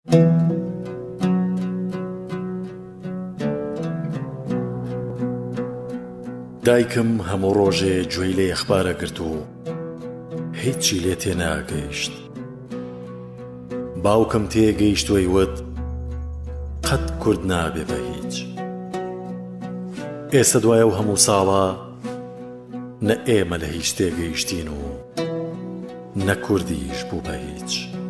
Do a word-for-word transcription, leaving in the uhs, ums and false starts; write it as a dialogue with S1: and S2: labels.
S1: دایکم هەموو ڕۆژێ گوێی لە یەخبارە گرت و هیچی لێ تێناگەیشت. باوکم تێگەیشتووەی وت قەت کورد نابێ بە هیچ. ئێستا دوایە و هەموو ساڵە نە ئێمە لە هیچ تێگەیشتین و نە کوردیش بوو بە هیچ.